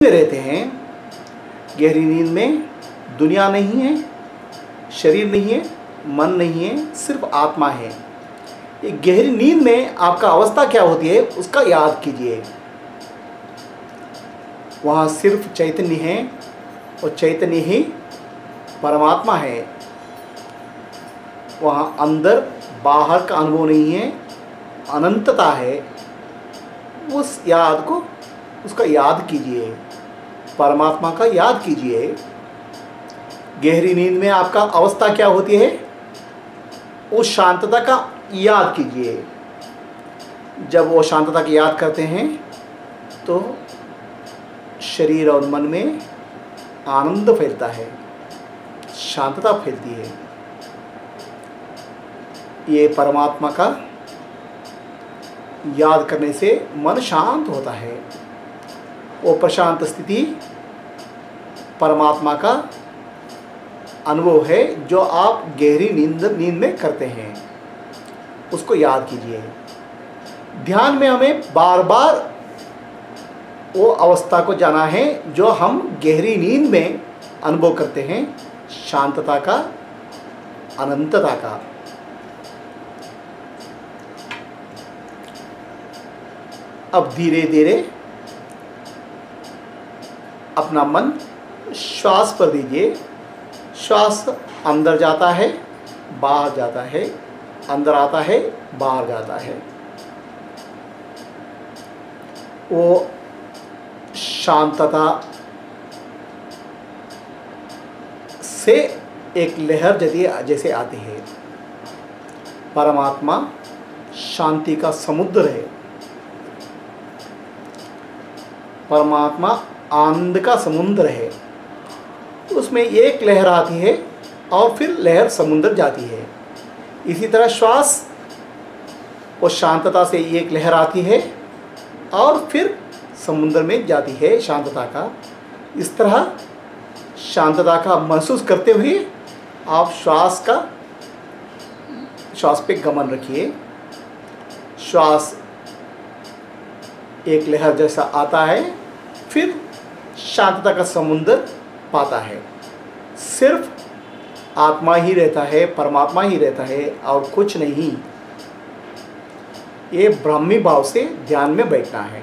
में रहते हैं। गहरी नींद में दुनिया नहीं है, शरीर नहीं है, मन नहीं है, सिर्फ आत्मा है। ये गहरी नींद में आपका अवस्था क्या होती है उसका याद कीजिए। वहाँ सिर्फ चैतन्य है और चैतन्य ही परमात्मा है। वहाँ अंदर बाहर का अनुभव नहीं है, अनंतता है। उस याद को उसका याद कीजिए, परमात्मा का याद कीजिए। गहरी नींद में आपका अवस्था क्या होती है उस शांतता का याद कीजिए। जब वो शांतता की याद करते हैं तो शरीर और मन में आनंद फैलता है, शांतता फैलती है। ये परमात्मा का याद करने से मन शांत होता है। वो प्रशांत स्थिति परमात्मा का अनुभव है जो आप गहरी नींद में करते हैं, उसको याद कीजिए। ध्यान में हमें बार बार वो अवस्था को जाना है जो हम गहरी नींद में अनुभव करते हैं, शांतता का, अनंतता का। अब धीरे धीरे अपना मन श्वास पर दीजिए। श्वास अंदर जाता है, बाहर जाता है, अंदर आता है, बाहर जाता है। वो शांतता से एक लहर जैसे आती है। परमात्मा शांति का समुद्र है। परमात्मा आनंद का समुद्र है। उसमें एक लहर आती है और फिर लहर समुद्र जाती है। इसी तरह श्वास और शांतता से एक लहर आती है और फिर समुद्र में जाती है शांतता का। इस तरह शांतता का महसूस करते हुए आप श्वास पे गमन रखिए। श्वास एक लहर जैसा आता है, फिर शांतता का समुद्र पाता है। सिर्फ आत्मा ही रहता है, परमात्मा ही रहता है और कुछ नहीं। ये ब्राह्मी भाव से ध्यान में बैठना है।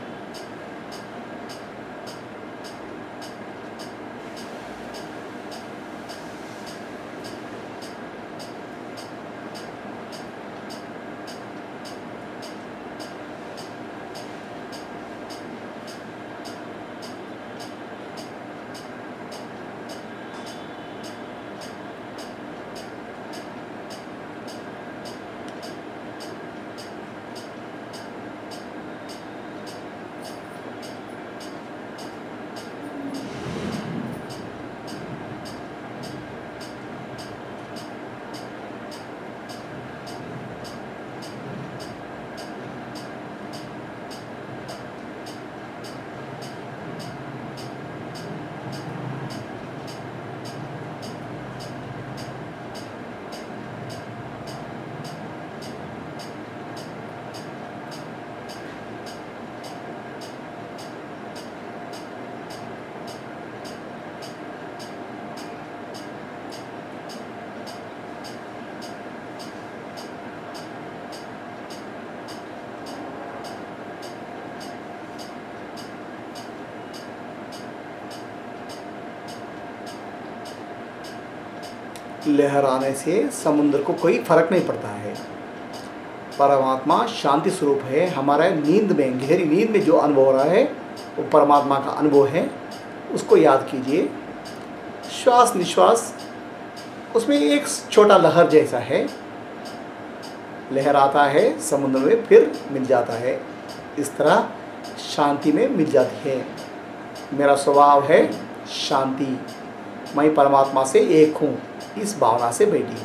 लहर आने से समुद्र को कोई फर्क नहीं पड़ता है। परमात्मा शांति स्वरूप है। हमारा नींद में, गहरी नींद में जो अनुभव हो रहा है वो परमात्मा का अनुभव है, उसको याद कीजिए। श्वास निश्वास उसमें एक छोटा लहर जैसा है। लहर आता है समुद्र में, फिर मिल जाता है। इस तरह शांति में मिल जाती है। मेरा स्वभाव है शांति, मैं परमात्मा से एक हूँ, इस भावना से बैठिए।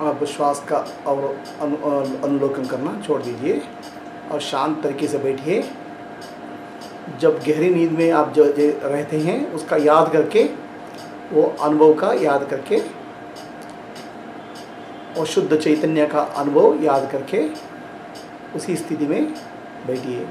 आप श्वास का और अनुलोकन करना छोड़ दीजिए और शांत तरीके से बैठिए। जब गहरी नींद में आप जो रहते हैं उसका याद करके, वो अनुभव का याद करके और शुद्ध चैतन्य का अनुभव याद करके उसी स्थिति में बैठिए।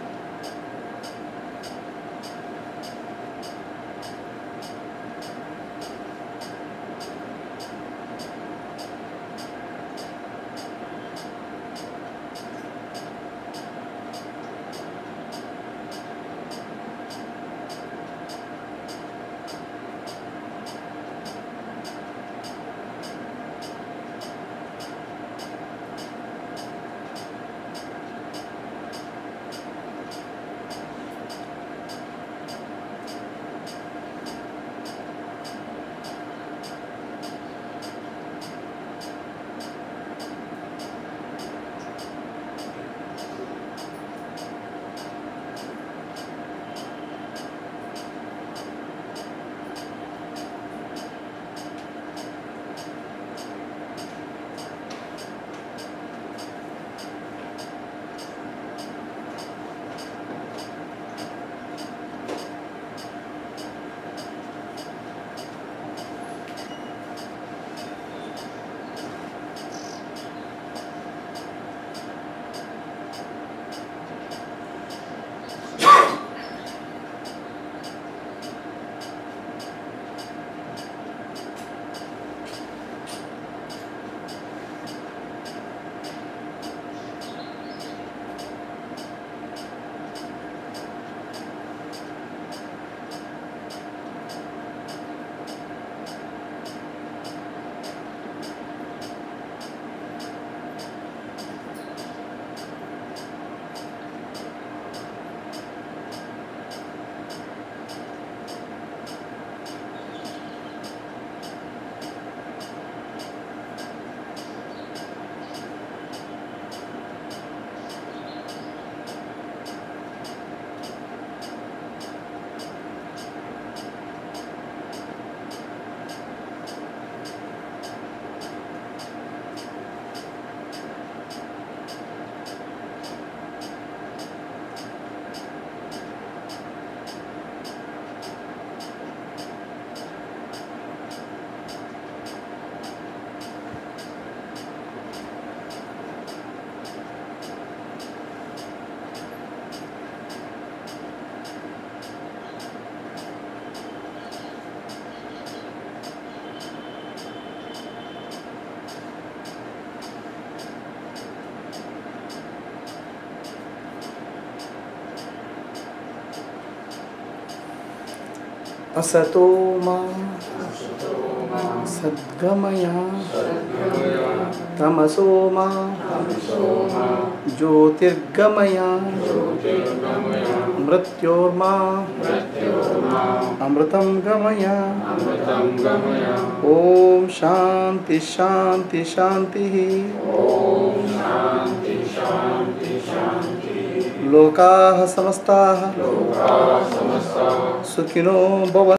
असतो मा सद्गमया तमसो मा ज्योतिर्गमया मृत्योर्मा अमृतं गमया। ओम शांति शांति शांति। लोकाः समस्ताः सुखिनो भवन्तु।